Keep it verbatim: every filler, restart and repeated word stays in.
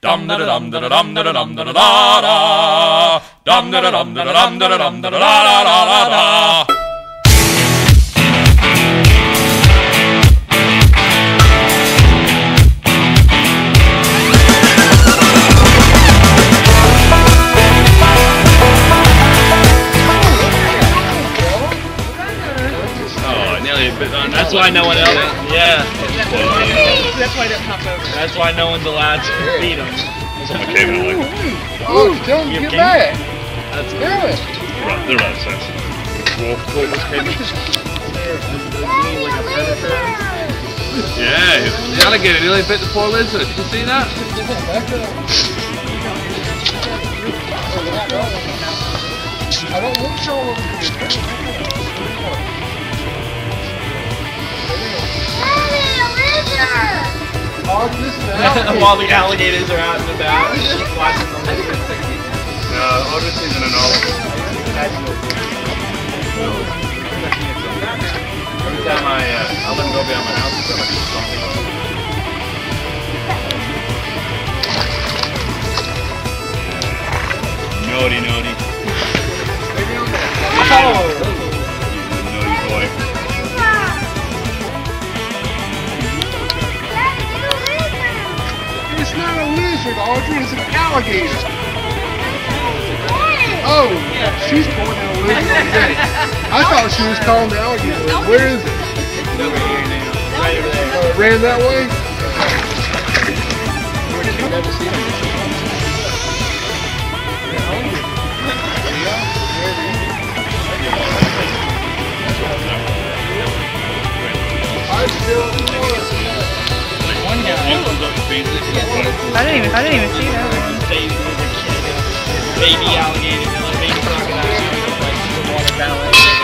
Dum da dum da dum da dum da da da. Dum da dum da dum da dum da da da da da. That's why no one else. Yeah. That's why they don't hop over. That's why no one's allowed to feed them. That's what my caveman like. Oh, tell him to get back. That's Do it. They're right, they're right sense. Wolf. Yeah, the alligator nearly bit the poor lizard. Did you see that? I don't want to show them. While the alligators are out and about, watching the lizards. No, August season and all. Every time I, uh, I let him go beyond my house, I feel like it's something. Naughty, naughty. Oh! Naughty boy. It's not a lizard, Audrey, it's an alligator. Oh, she's pointing at a lizard on deck. I thought she was calling the alligator. Where is it? It's over here now. Right over there. Oh, it ran that way? You've never seen them. I still One guy. I didn't even, I didn't even see that one. Baby alligator, baby crocodile, like the water ballet.